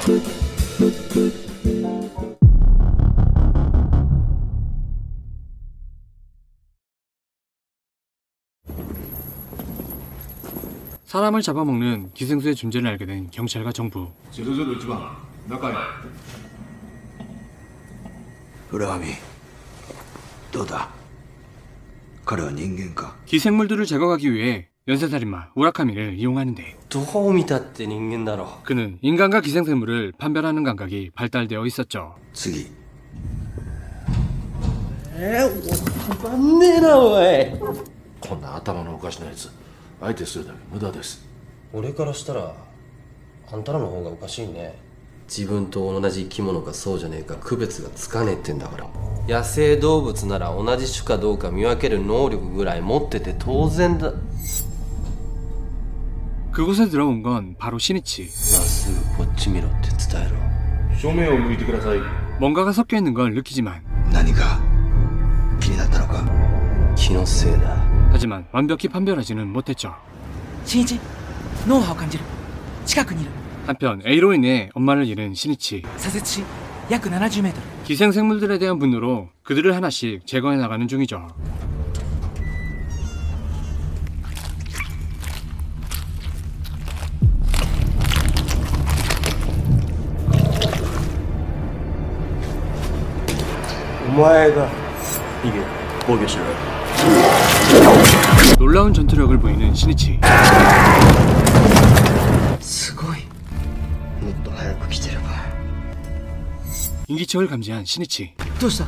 사람을 잡아먹는 기생수의 존재를 알게 된 경찰과 정부. 中へ。浦上、どうだ？彼は人間か？ 기생물들을 제거하기 위해 연쇄살인마 우라카미를 이용하는데 どう見たって人間だろ。 그는 인간과 기생생물을 판별하는 감각이 발달되어 있었죠. 次。 たまんねえなおい。 こんな頭のおかしなやつ相手するだけ無駄です。 俺からしたらあんたらの方がおかしいね。自分と同じ生き物かそうじゃねえか区別がつかねえってんだから。野生動物なら同じ種かどうか見分ける能力ぐらい持ってて当然だ。 그곳에 들어온 건 바로 시니치. すぐこっち見ろって伝えろ。 正面を向いてください。 뭔가가 섞여 있는 걸 느끼지만 何か気になったのか？ 気のせいだ。 하지만 완벽히 판별하지는 못했죠. 新一、脳波を感じる。近くにいる。 한편 A로 인해 엄마를 잃은 시니치. 左折し、約70メートル。 기생생물들에 대한 분노로 그들을 하나씩 제거해 나가는 중이죠. 놀라운 전투력을 보이는 시니치. すごい。もっと早く来てれば。 인기척을 감지한 시니치. どうした？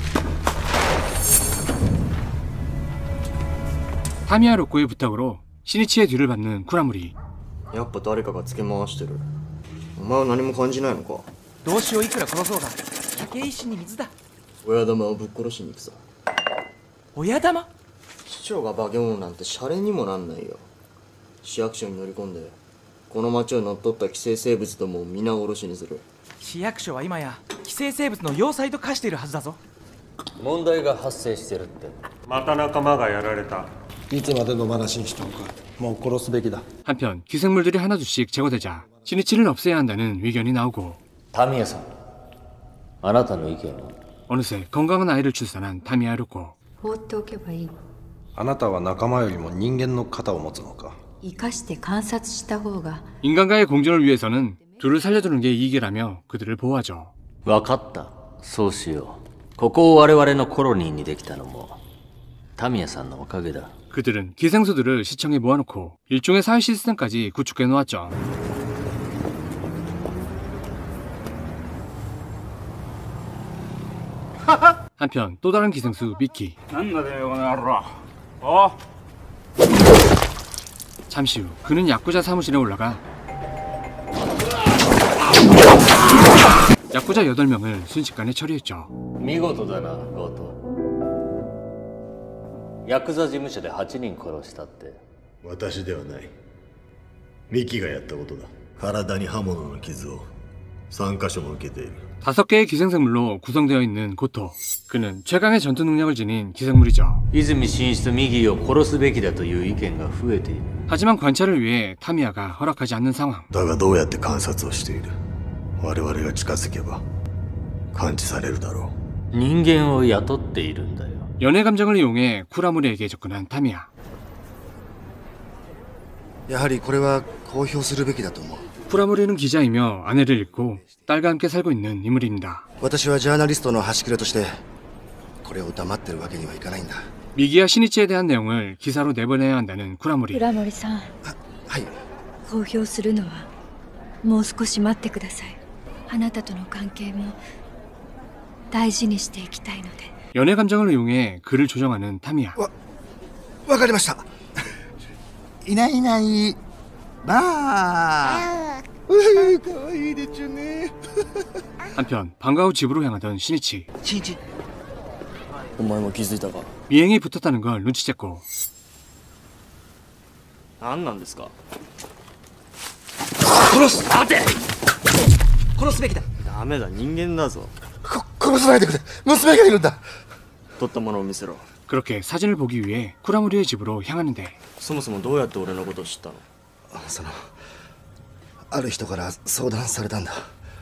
타미야 로코의 부탁으로 시니치의 뒤를 받는 쿠라무리. やっぱ誰かがつけ回してる。お前は何も感じないのか？ 動詞をいくら殺そうが、酒一心に水だ。 親玉をぶっ殺しに行くさ。 親玉？ 市長が化け物なんてシャレにもなんないよ。市役所に乗り込んでこの町を乗っ取った寄生生物どもを皆殺しにする。 市役所は今や寄生生物の要塞と化しているはずだぞ。 問題が発生してるって。 また仲間がやられた。 いつまでの話にしたのか。もう殺すべきだ。 한편 기생물들이 하나둘씩 제거되자 시니치를 없애야 한다는 의견이 나오고. タミヤさん、あなたの意見は？ 어느새 건강한 아이를 출산한 타미야 로코. 放っておけばいいの。 あなたは仲間よりも人間の肩を持つのか。 生かして観察した方が。 인간과의 공존을 위해서는 둘을 살려두는 게 이익이라며 그들을 보호하죠. 分かった。そうしよう。ここを我々のコロニーにできたのもタミヤさんのおかげだ。 그들은 기생수들을 시청에 모아놓고 일종의 사회 시스템까지 구축해 놓았죠. 한편 또 다른 기생수 미키. 잠시 후 그는 야쿠자 사무실에 올라가 야쿠자 8명을 순식간에 처리했죠. 見事だな、ゴート。ヤクザ事務所で8人殺したって。 私ではない。ミキがやったことだ。体に刃物の傷を3カ所も受けている。 5개의 기생생물로 구성되어 있는 고토. 그는 최강의 전투 능력을 지닌 기생물이죠. 泉進一とミギーを殺すべきだという意見が増えている。 하지만 관찰을 위해 타미야가 허락하지 않는 상황. だがどうやって観察をしている？我々が近づけば感知されるだろう。 人間を雇っているんだよ。 연애 감정을 이용해 쿠라무리에게 접근한 타미야. やはりこれは公表するべきだと思う。 쿠라무리는 기자이며 아내를 잃고 딸과 함께 살고 있는 인물입니다. 私はジャーナリストの端くれとしてこれを黙ってるわけにはいかないんだ。 미기와 시니치에 대한 내용을 기사로 내보내야 한다는 쿠라무리. 浦森さん。 はい。 公表するのはもう少し待ってください。あなたとの関係も大事にしていきたいので。 연애 감정을 이용해 그를 조정하는 타미야. わかりました。いないいない。ばあ。かわいいですよね。 한편 방과 후 집으로 향하던 시니치. 新一、 お前も気づいたか？ 미행이 붙었다는 걸 눈치챘고. 何なんですか？ 殺す。 待て。殺すべきだ。 ダメだ、人間だぞ。 殺さないでくれ。娘がいるんだ。 取ったものを見せろ。 그렇게 사진을 보기 위해 쿠라무리의 집으로 향하는데 そもそもどうやって俺のことを知ったの？ ある人から相談されたんだ。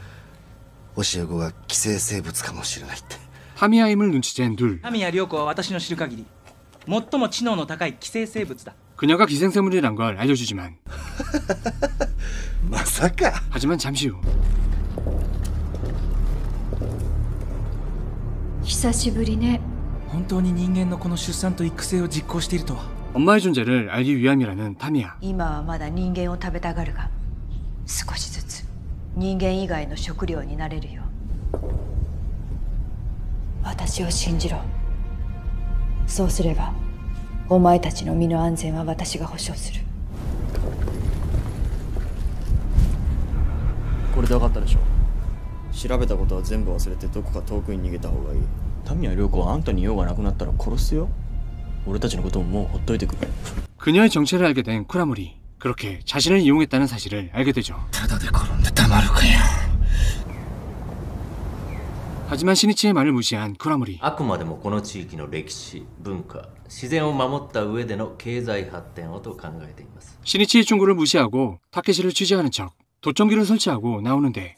教え子が寄生生物かもしれないって。 타미야임을 눈치챈 둘. タミヤ涼子は私の知る限り最も知能の高い寄生生物だ。 그녀가 기생생물이란 걸 알려주지만 まさか。 하지만 잠시 후 久しぶりね。 本当に人間のこの出産と育成を実行しているとは。 엄마의 존재를 알기 위함이라는 타미야. 今はまだ人間を食べたがるが、少しずつ人間以外の食料になれるよ。私を信じろ。そうすればお前たちの身の安全は私が保証する。 これで分かったでしょ。調べたことは全部忘れてどこか遠くに逃げた方がいい。 タミヤ涼子はあんたに用がなくなったら殺すよ。俺たちのことももうほっといてくれ。 그녀의 정체를 알게 된 쿠라모리. 그렇게 자신을 이용했다는 사실을 알게 되죠. 하지만 시니치의 말을 무시한 쿠라모리. あくまでもこの地域の歴史、文化、自然を守った上での経済発展をと考えています。 시니치의 충고를 무시하고 타케시를 취재하는 척 도청기를 설치하고 나오는데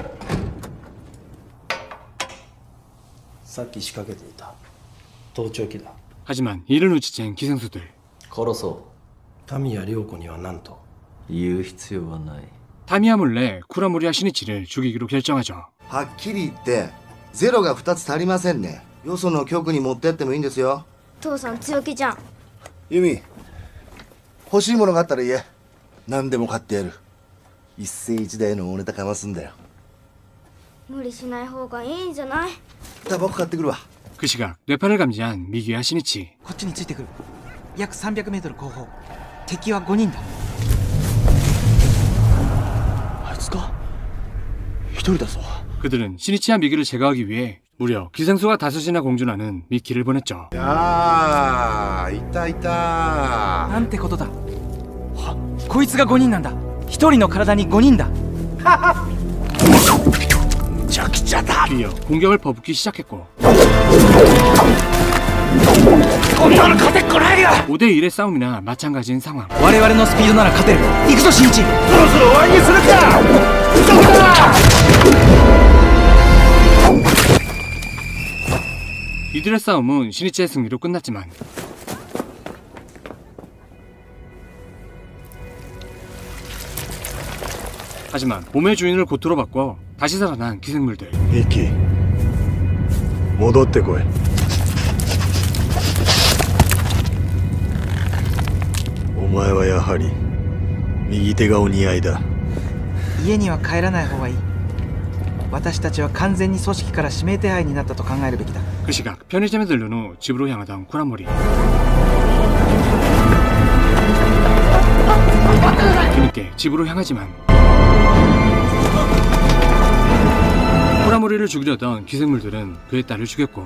さっき仕掛けていた盗聴器だ。 하지만 이를 눈치챈 기생수들. 殺そタミヤ涼子には何とう。言う必要はない。 타미야 몰래 쿠라모리와 시니치를 죽이기로 결정하죠. はっきり言ってゼロが2つ足りませんね。よその局に持ってってもいいんですよ。 父さん強気じゃん。 ユミ、欲しいものがあったら言え。何でも買ってやる。一世一代の大ネタかますんだよ。 無理しない方がいいんじゃない？ タバコ買ってくるわ。 그 시각 뇌파를 감지한 미기와 시니치. こっちについてくる。約300メートル後方。敵は5人だ。 あいつか？一人だぞ。 그들은 시니치와 미기를 제거하기 위해 무려 기생수가 5이나 공존하는 미키를 보냈죠. 야, 있다 있다. なんてことだ。こいつが5人なんだ。1人の体に5人だ。 뒤이어 공격을 퍼붓기 시작했고 5대1의 싸움이나 마찬가지인 상황. 我々のスピードなら勝てる。行くぞ新一。 이들의 싸움은 시니치의 승리로 끝났지만 하지만 봄의 주인을 고토로 바꿔 다시 살아난 기생물들. ミキ、戻ってこい。お前はやはり右手がお似合いだ。 家には帰らない方がいい。私たちは完全に組織から指名手配になったと考えるべきだ。 그 시각 편의점에 들른 후 집으로 향하던 쿠라모리. 뒤늦게 집으로 향하지만 쿠라모리를 죽이려던 기생물들은 그의 딸을 죽였고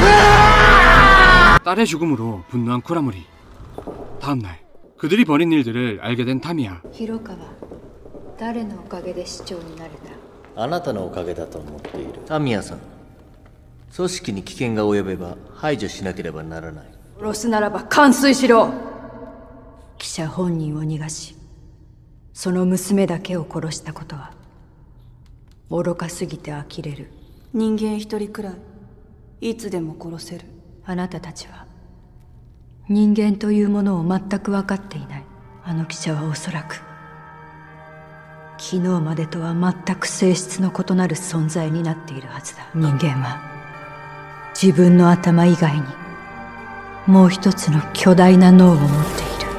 딸의 죽음으로 분노한 쿠라모리. 다음날 그들이 벌인 일들을 알게 된 타미야. 広川、誰のおかげで市長になれた？ あなたのおかげだと思っている。タミヤさん、組織に危険が及べば排除しなければならない。 殺すならば完遂しろ。記者本人を逃がし、その娘だけを殺したことは愚かすぎて呆れる。 人間一人くらいいつでも殺せる。 あなたたちは人間というものを全く分かっていない。あの記者はおそらく昨日までとは全く性質の異なる存在になっているはずだ。人間は自分の頭以外にもう一つの巨大な脳を持っている。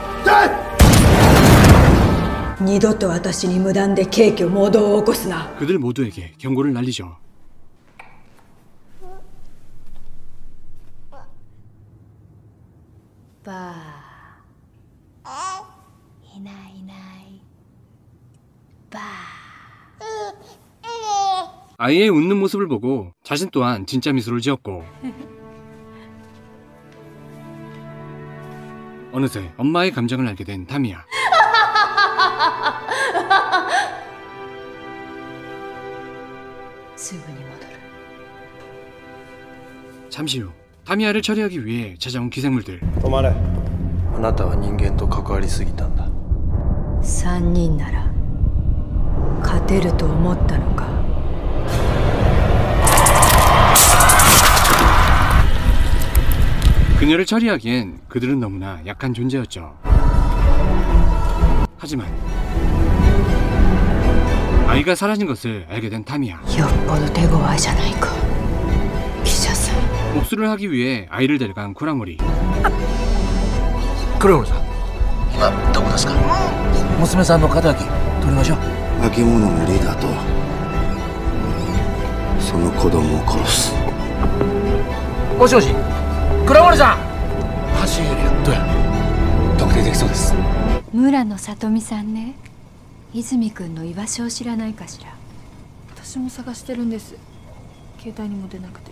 二度と私に無断で軽挙妄動を起こすな。 그들 모두에게 경고를 날리죠. 봐. いないいない。봐. 아이의 웃는 모습을 보고 자신 또한 진짜 미소를 지었고 어느새 엄마의 감정을 알게 된 타미야. 잠시 후 타미야를 처리하기 위해 찾아온 기생물들. 止まれ。あなたは人間と関わりすぎたんだ。 3人なら勝てると思ったのか。 그녀를 처리하기엔 그들은 너무나 약한 존재였죠. 하지만 아이가 사라진 것을 알게 된 타미야. よっぽど手強いじゃないか記者さん 복수를 하기 위해 아이를 데려간 쿠라모리. 黒森さん、 今どこですか？娘さんの仇取りましょう。 化け物のリーダーとその子供を殺す。 もしもし、倉森さん。走りどうや？特定できそうです。 村野さとみさんね。泉くんの居場所を知らないかしら。 私も探してるんです。携帯にも出なくて。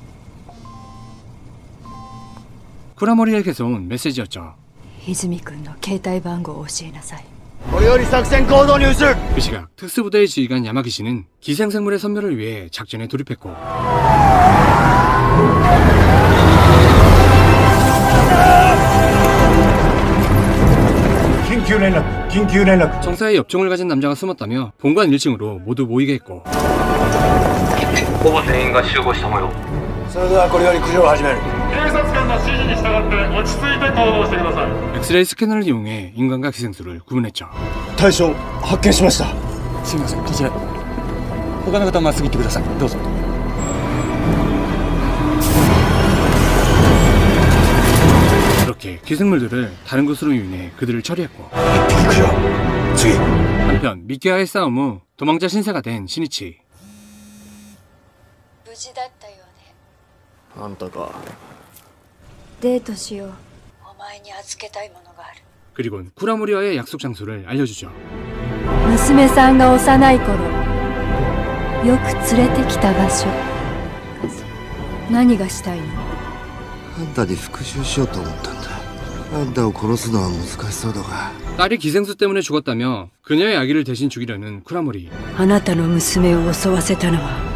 쿠라모리에게서 온 메시지였죠. 泉くんの携帯番号を教えなさい。 これより作戦行動に移る。 그 시각 특수부대의 지휘관 야마기 씨는 기생생물의 선멸을 위해 작전에 돌입했고 청사에 엽총을 가진 남자가 숨었다며 본관 1층으로 모두 모이게 했고 ほぼ全員が集合した模様。 それではこれより駆除を始める。 警察官の指示に従って落ち着いて行動してください。 엑스레이 스캐너를 이용해 인간과 기생수를 구분했죠. 対象発見しました。 すみません、こちら他の方はまっすぐ行ってください。どうぞ。 그렇게 기생물들을 다른 곳으로 유인해 그들을 처리했고 한편 미키와의 싸움 후 도망자 신세가 된 시니치. 無事だったよね。 あんたか。 デートしよう。 お前に預けたいものがある。 그리곤 쿠라모리와의 약속 장소를 알려주죠. 娘さんが幼い頃よく連れてきた場所。何がしたいの？ あんたに復讐しようと思ったんだ。あんたを殺すのは難しそうだが。 딸이 기생수 때문에 죽었다며 그녀의 아기를 대신 죽이려는 쿠라모리. あなたの娘を襲わせたのは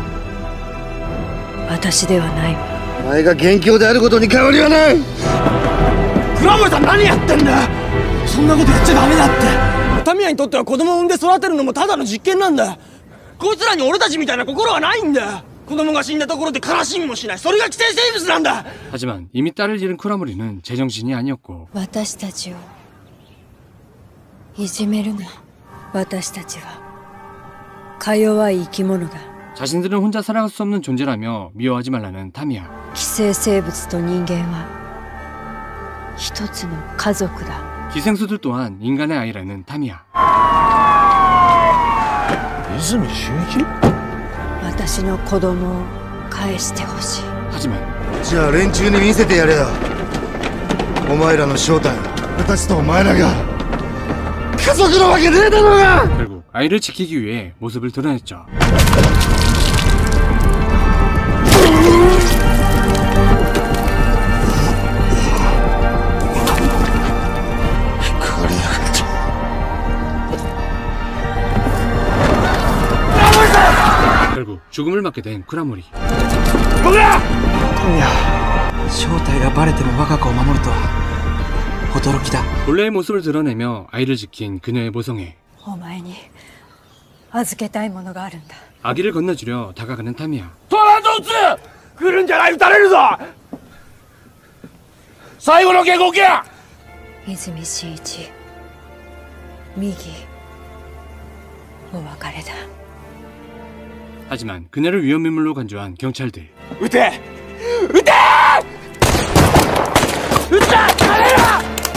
私ではないわ。 お前が元凶であることに変わりはない。 倉森さん、何やってんだよ。そんなこと言っちゃダメだって。タミヤにとっては子供を産んで育てるのもただの実験なんだ。こいつらに俺たちみたいな心はないんだ。子供が死んだところで悲しみもしない。それが寄生生物なんだ。 하지만 이미 딸을 잃은 쿠라모리는 제정신이 아니었고 私たちをいじめるな。 私たちはか弱い生き物だ。 자신들은 혼자 살아갈 수 없는 존재라며 미워하지 말라는 타미야. 寄生生物と人間は一つの家族だ。 기생수들 또한 인간의 아이라는 타미야. 泉俊一？ 私の子供を返してほしい。 하지만 じゃあ連中に見せてやれよ。お前らの正体を。私とお前らが家族のわけねえだろうが。 결국 아이를 지키기 위해 모습을 드러냈죠. 결국 죽음을 맞게 된 쿠라모리. トミヤ、正体がバレても我が子を守るとは驚きだ。 본래의 모습을 드러내며 아이를 지킨 그녀의 모성애. お前に預けたいものがあるんだ。 아기를 건네주려 다가가는 타미야. トランドツ来るんじゃない、撃たれるぞ。最後の警告や。 泉真一、右お別れだ。 하지만 그녀를 위험인물로 간주한 경찰들. 撃て撃て撃った彼ら。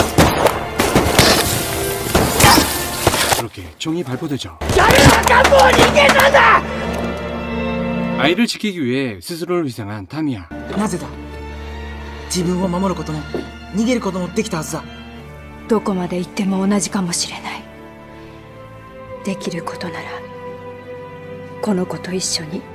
그렇게 총이 발포되죠. 誰が官房人間なんだ。 아이를 지키기 위해 스스로를 희생한 타미야. なぜだ。自分を守ることも逃げることもできたはずだ。 どこまで行っても同じかもしれない。できることならこの子と一緒に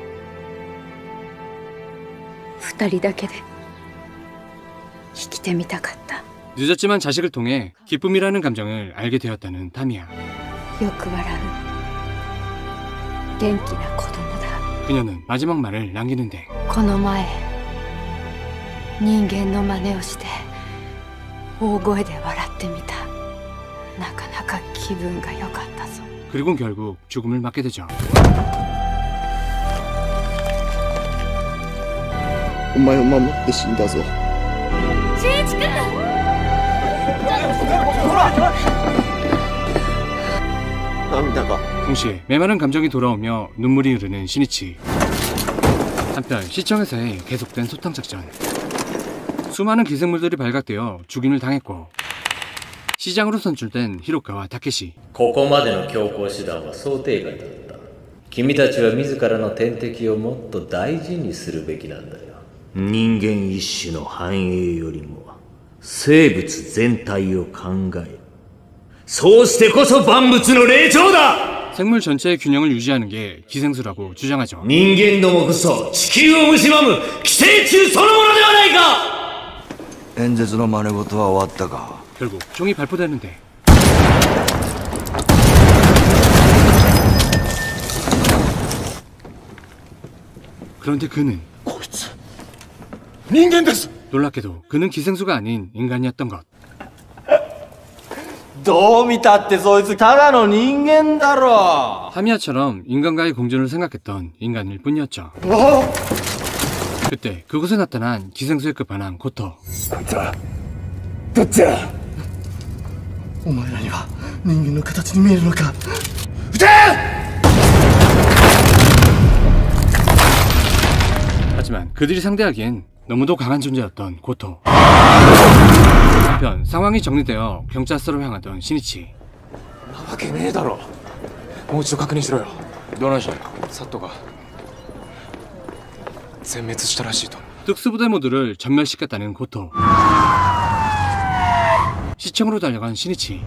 二人だけで生きてみたかった。 늦었지만 자식을 통해 기쁨이라는 감정을 알게 되었다는 타미야. よく笑う元気な子供だ。 그녀는 마지막 말을 남기는데 この前人間の真似をして大声で笑ってみた。なかなか気分が良かったぞ。 그리고 결국 죽음을 맞게 되죠. お前を守って死んだぞ。 新一君。 동시에 메마른 감정이 돌아오며 눈물이 흐르는 시니치. 한편 시청에서의 계속된 소탕 작전. 수많은 기생물들이 발각되어 죽임을 당했고 시장으로 선출된 히로카와 타케시. ここまでの強行手段は想定外だった。君たちは自らの天敵をもっと大事にするべきなんだよ。人間一種の繁栄よりも生物全体を考え、そうしてこそ万物の霊長だ。 생물 전체의 균형을 유지하는 게 기생수라고 주장하죠. 人間どもこそ地球を蝕む寄生虫そのものではないか。 演説の真似事は終わったか。 결국 총이 발포되는데 그런데 그는 놀랍게도 그는 기생수가 아닌 인간이었던 것. どう見たってそいつただの人間だろ。 하미야처럼 인간과의 공존을 생각했던 인간일 뿐이었죠. 그때 그곳에 나타난 기생수의 끝판왕 고토. どっちだ。お前らには人間の形に見えるのか。撃て！ 하지만 그들이 상대하기엔 너무도 강한 존재였던 고토. 한편 상황이 정리되어 경찰서로 향하던 시니치. なわけねえだろ。もう一度確認しろよ。どないした？サットが全滅したらしいと。 특수부대 모두를 전멸시켰다는 고토. 시청으로 달려간 시니치.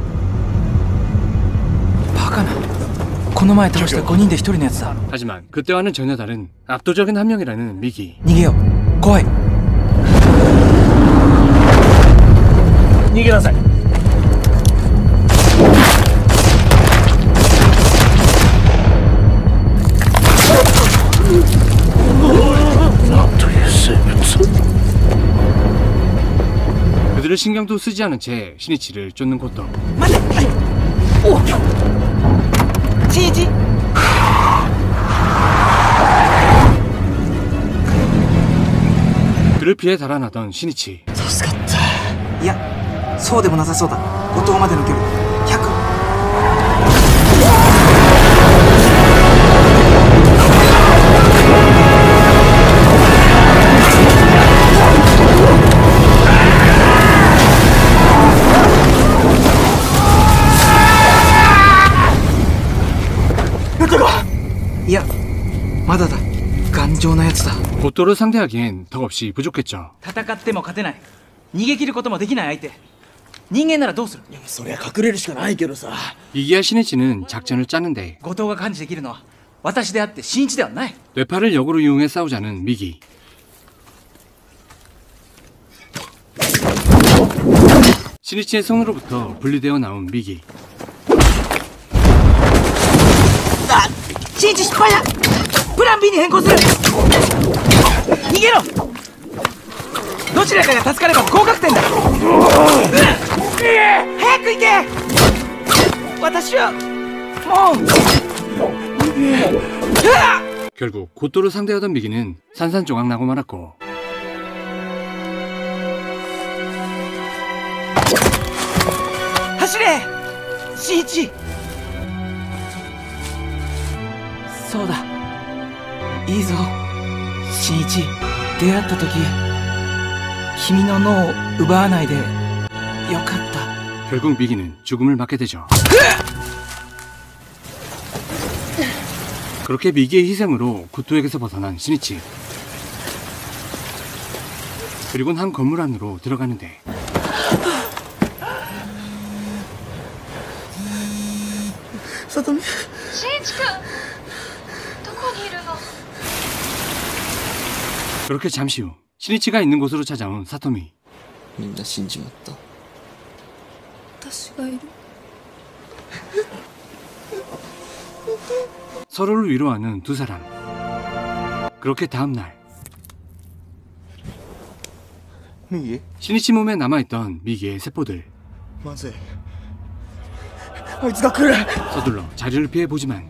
バカな。この前倒した5人で1人のやつだ。 하지만 그때와는 전혀 다른 압도적인 한 명이라는 미기. 逃げよう。怖い。 逃げなさい。 なんという生物. 그들을 신경도 쓰지 않은 채 시니치를 쫓는 고토. 待て。お。新一。 그를 피해 달아나던 시니치. 助かった。いや、そうでもなさそうだ。後藤までの距離100。 いや、まだだ。頑丈なやつだ。 고토를 상대하기엔 덕없이 부족했죠. 戦っても勝てない。逃げ切ることもできない相手。人間ならどうする？いや、そりゃ隠れるしかないけどさ。 이기야 시니치는 작전을 짜는데 後藤が感知できるのは私であって新一ではない。 뇌파를 역으로 이용해 싸우자는 미기. 시니치의 손으로부터 분리되어 나온 미기. 新一失敗だ。プラン B に変更する。逃げろ。どちらかが助かれば合格点だ。早く行け。私はもう。 결국 고토를 상대하던 미기는 산산조각 나고 말았고. 走れ新一。そうだ、いいぞ新一。出会った時君の脳を奪わないでよかった。 결국 미기는 죽음을 맞게 되죠. 그렇게 미기의 희생으로 고토에게서 벗어난 시니치. 그리곤 한 건물 안으로 들어가는데 사토미. 신이치君 どこにいるの? 그렇게 잠시 후 시니치가 있는 곳으로 찾아온 사토미. みんな死んじまった。 私がいる. 서로를 위로하는 두 사람. 그렇게 다음 날 미기? 시니치 몸에 남아있던 미기의 세포들. まずい。あいつが来る。 서둘러 자리를 피해 보지만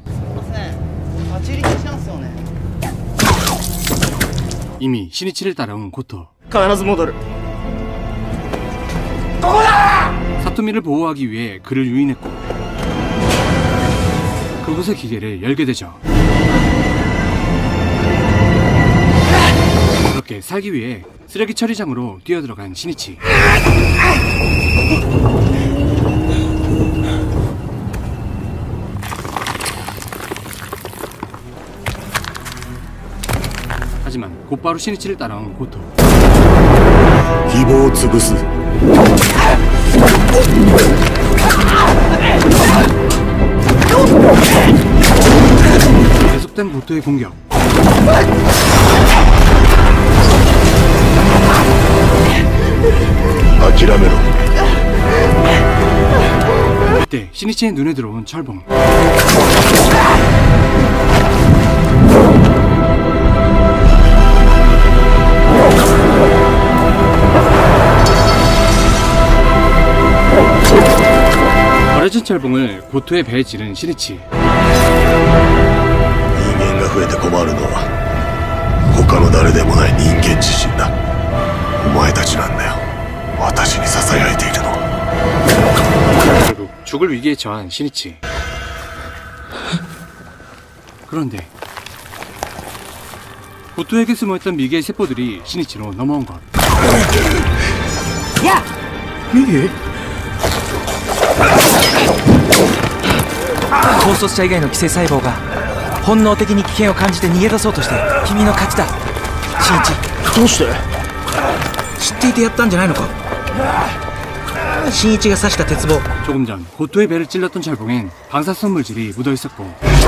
이미 시니치를 따라온 고토. 必ず戻る。 사토미를 보호하기 위해 그를 유인했고 그곳의 기계를 열게 되죠. 그렇게 살기 위해 쓰레기 처리장으로 뛰어들어간 시니치. 하지만 곧바로 시니치를 따라온 고토. 希望を潰す 계속된 고토의 공격. 이때 시니치의 눈에 들어온 철봉. 버려진 철봉을 고토의 배에 찌른 시니치. 人間が増えて困るのは他の誰でもない人間自身だ。お前たちなんだよ、私に囁いているのは。 결국 죽을 위기에 처한 시니치. 그런데 고토에게 숨어있던 미개의 세포들이 시니치로 넘어온 것. 야! 미개? 統率者以外の寄生細胞が本能的に危険を感じて逃げ出そうとして君の勝ちだ。新一、 どうして？ 知っていてやったんじゃないのか。新一が刺した鉄棒。 조금 전 고토의 배를 찔렀던 철봉엔 방사성 물질이 묻어 있었고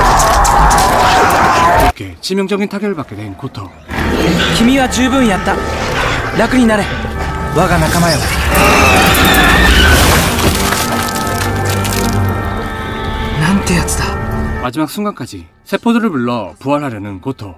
이렇게 치명적인 타격을 받게 된 고토. 君は十分やった。楽になれ、我が仲間よ。なんてやつだ。 마지막 순간까지 세포들을 불러 부활하려는 고토.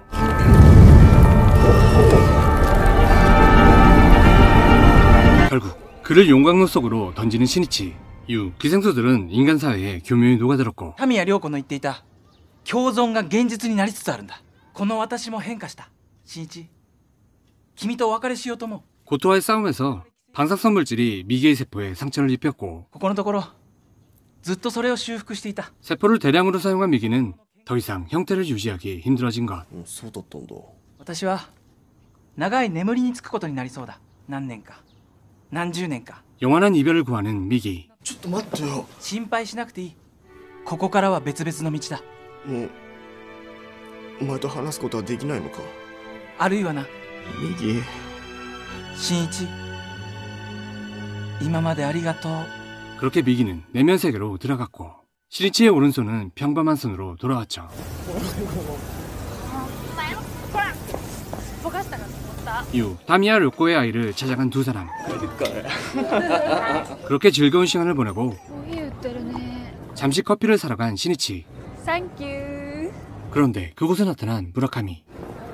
결국 그를 용광로 속으로 던지는 시니치. 이후 기생수들은 인간 사회에 교묘히 녹아들었고 神谷涼子の言っていた共存が現実になりつつあるんだ。この私も変化した。新一、君とお別れしようと思う。 고토와의 싸움에서 방사성 물질이 미개의 세포에 상처를 입혔고 ここのところずっとそれを修復していた。 세포를 대량으로 사용한 미기는 더 이상 형태를 유지하기 힘들어진 것. そうだったんだ。 私は長い眠りにつくことになりそうだ。何年か何十年か。 영원한 이별을 구하는 미기. ちょっと待ってよ。 心配しなくていい。ここからは別々の道だ。 もうお前と話すことはできないのか。 あるいはな。 右。 新一、今までありがとう。 그렇게 미기는 내면 세계로 들어갔고 시니치의 오른손은 평범한 손으로 돌아왔죠. 이후 타미야 료코의 아이를 찾아간 두 사람. 그렇게 즐거운 시간을 보내고 잠시 커피를 사러 간 시니치. 그런데 그곳에 나타난 무라카미.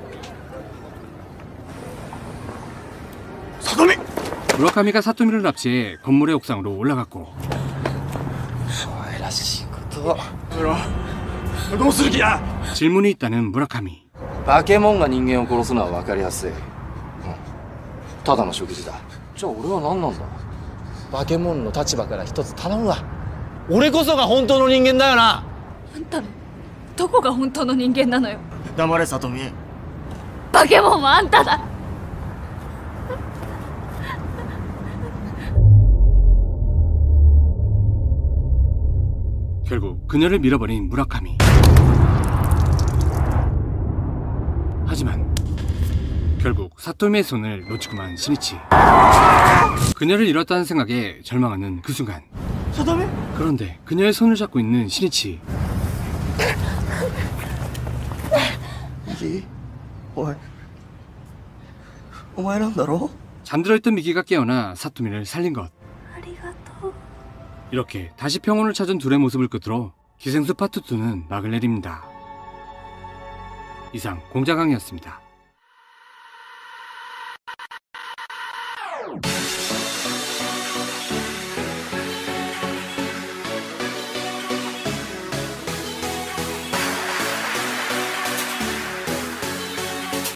사토미! 무라카미가 사토미를 납치해 건물의 옥상으로 올라갔고 可愛らしいこと。 どうする気や。 질문이 있다는 무라카미. 化け物が人間を殺すのは分かりやすい。ただの食事だ。じゃあ俺は何なんだ。化け物の立場から一つ頼むわ。 俺こそが本当の人間だよな。 あんたのどこが本当の人間なのよ。 黙れ、サトミ。 化け物はあんただ。 결국 그녀를 밀어버린 무라카미. 하지만 결국 사토미의 손을 놓치고만 시니치. 그녀를 잃었다는 생각에 절망하는 그 순간. 사토미? 그런데 그녀의 손을 잡고 있는 시니치. 미기? 오마이란다로? 잠들어있던 미기가 깨어나 사토미를 살린 것. 이렇게 다시 평온을 찾은 둘의 모습을 끝으로 기생수 파트 2는 막을 내립니다. 이상 공자강이었습니다.